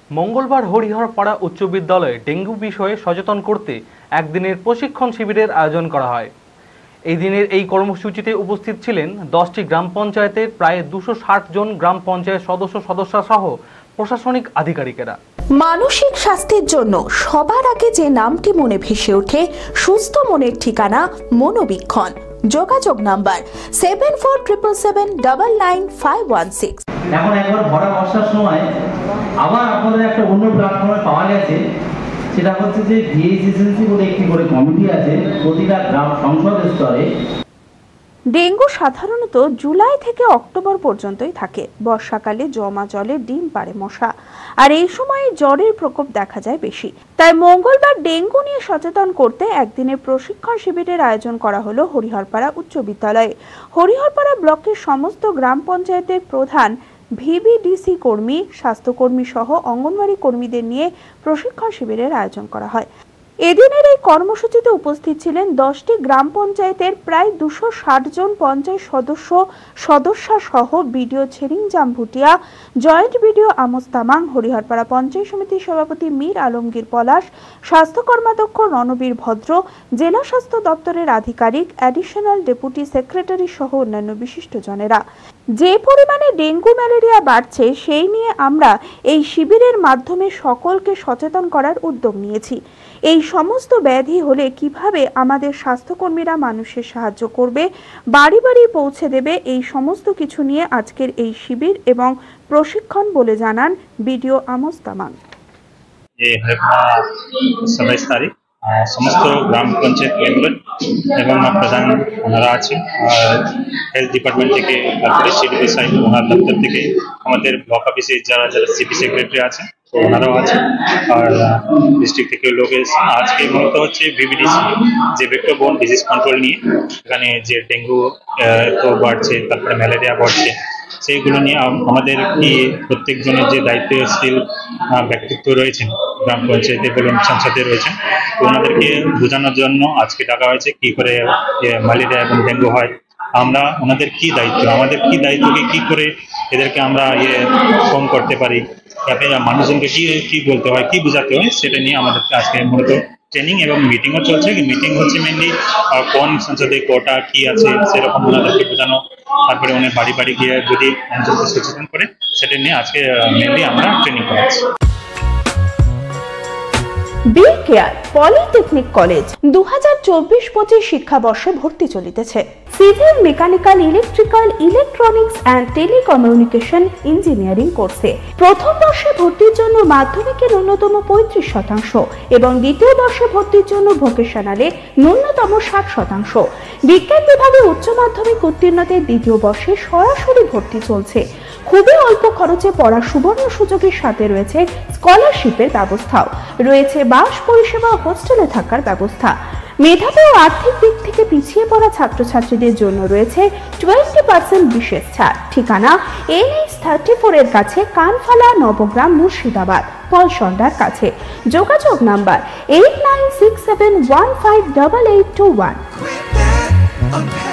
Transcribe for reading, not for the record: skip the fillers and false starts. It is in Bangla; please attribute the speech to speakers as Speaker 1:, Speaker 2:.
Speaker 1: মঙ্গলবার হরিহরপাড়া উচ্চ বিদ্যালয়ে ডেঙ্গু বিষয়ে সচেতন করতে একদিনের প্রশিক্ষণ শিবিরের আয়োজন করা হয়। এই দিনের এই কর্মসূচিতে উপস্থিত ছিলেন 10টি গ্রাম পঞ্চায়েতের প্রায় 260 জন গ্রাম পঞ্চায়েত সদস্য সহ প্রশাসনিক আধিকারিকেরা।
Speaker 2: মানসিক স্বাস্থ্যের জন্য সবার আগে যে নামটি মনে ভেসে ওঠে, সুস্থ মনের ঠিকানা মনোবীক্ষণ। যোগাযোগ নাম্বার 7477799516।
Speaker 3: এখন একবার ভরা বর্ষার সময় আবার আপনাদের একটা অন্য প্ল্যাটফর্মে পাওয়া গেছে, সেটা হচ্ছে যে ভিএইচএসএনসি বলে একটি করে কমিটি আছে প্রতিটা গ্রাম সংসদ স্তরে।
Speaker 2: ডেঙ্গু সাধারণত জুলাই থেকে অক্টোবর পর্যন্তই থাকে। বর্ষাকালে জমা জলে ডিম পাড়ে মশা, আর এই সময়ে জ্বরের প্রকোপ দেখা যায় বেশি। তাই মঙ্গলবার ডেঙ্গু নিয়ে সচেতন করতে একদিনের প্রশিক্ষণ শিবিরের আয়োজন করা হলো হরিহরপাড়া উচ্চ বিদ্যালয়ে। হরিহরপাড়া ব্লকের সমস্ত গ্রাম পঞ্চায়েতের প্রধান, ভিবিডিসি কর্মী, স্বাস্থ্যকর্মী সহ অঙ্গনওয়াড়ি কর্মীদের নিয়ে প্রশিক্ষণ শিবিরের আয়োজন করা হয়। এদিনের এই কর্মসূচিতে উপস্থিত ছিলেন 10টি গ্রাম পঞ্চায়েতের প্রায় 260 জন পঞ্চায়েত সদস্য সহ BDO Tseringzam Bhutia, joint BDO Amos Tamang, Hariharpara panchayat সমিতির সভাপতি মীর আলমগীর পলাশ, স্বাস্থ্য কর্মাধ্যক্ষ রণবীর ভদ্র, জেলা স্বাস্থ্য দপ্তরের আধিকারিক, অ্যাডিশনাল ডেপুটি সেক্রেটারি সহ অন্যান্য বিশিষ্টজনেরা। যে পরিমাণে ডেঙ্গু ম্যালেরিয়া বাড়ছে, সেই নিয়ে আমরা এই শিবিরের মাধ্যমে সকলকে সচেতন করার উদ্যোগ নিয়েছি। এই সমস্ত ব্যাধি হলে কিভাবে আমাদের স্বাস্থ্যকর্মীরা মানুষের সাহায্য করবে, বাড়ি বাড়ি পৌঁছে দেবে, এই সমস্ত কিছু নিয়ে আজকের এই শিবির এবং প্রশিক্ষণ বলে জানান বিডিও আমোস তামাং।
Speaker 4: 27 তারিখ সমস্ত গ্রাম পঞ্চায়েত মেম্বার এবং প্রধান ওনারা আছেন, হেলথ ডিপার্টমেন্ট থেকে, তারপরে সিডিপি সাইড ওনার দপ্তর থেকে, আমাদের ব্লক অফিসে যারা সিপি সেক্রেটারি আছেন ওনারাও আছেন, আর ডিস্ট্রিক্ট থেকে লোক আজকে মূলত হচ্ছে ভিভিডিসি যে ভেক্টর বোর্ন ডিজিজ কন্ট্রোল নিয়ে, এখানে যে ডেঙ্গু তো বাড়ছে, তারপরে ম্যালেরিয়া বাড়ছে, সেইগুলো নিয়ে আমাদের কি প্রত্যেকজনের যে দায়িত্বশীল ব্যক্তিত্ব রয়েছেন গ্রাম পঞ্চায়েতে বলুন, সংসদে রয়েছেন, তো ওনাদেরকে বোঝানোর জন্য আজকে ডাকা হয়েছে কি করে ম্যালেরিয়া এবং ডেঙ্গু হয়, আমরা ওনাদের কি দায়িত্ব, আমাদের কি দায়িত্বকে কি করে এদেরকে আমরা কম করতে পারি, যাতে মানুষজনকে কি বলতে হয়, কি বোঝাতে হয়, সেটা নিয়ে আমাদেরকে আজকে মূলত ট্রেনিং এবং মিটিংও চলছে। মিটিং হচ্ছে মেনলি কোন সংসদে কোটা কি আছে সেরকম ওনাদেরকে বোঝানো, তারপরে উনি বাড়ি বাড়ি গিয়ে যদি মানুষজনকে সচেতন করে, সেটা নিয়ে আজকে মেনলি আমরা ট্রেনিং করাচ্ছি।
Speaker 2: বি কেয়ার পলিটেকনিক কলেজ 2024-25 শিক্ষাবর্ষে ভর্তি চলিতেছে। Civil, mechanical, electrical, electronics and telecommunication engineering কোর্সে প্রথম বর্ষে ভর্তির জন্য মাধ্যমিকের ন্যূনতম 35% এবং দ্বিতীয় বর্ষে ভর্তির জন্য ভোকেশনালে ন্যূনতম 60%। বিজ্ঞান বিভাগে উচ্চ মাধ্যমিক উত্তীর্ণদের দ্বিতীয় বর্ষে সরাসরি ভর্তি চলছে। খুবই অল্প খরচে পড়ার সুবর্ণ সুযোগের সাথে রয়েছে স্কলারশিপের ব্যবস্থাও, রয়েছে বাস পরিষেবা, হোস্টেলে থাকার ব্যবস্থা। মেধাবী ও আর্থিক দিক থেকে পিছিয়ে পড়া ছাত্রছাত্রীদের জন্য রয়েছে 20% বিশেষ ছাড়। ঠিকানা NH34 এর কাছে, কানফালা, নবগ্রাম, মুর্শিদাবাদ, পলসন্ডার কাছে। যোগাযোগ নাম্বার 8967158821।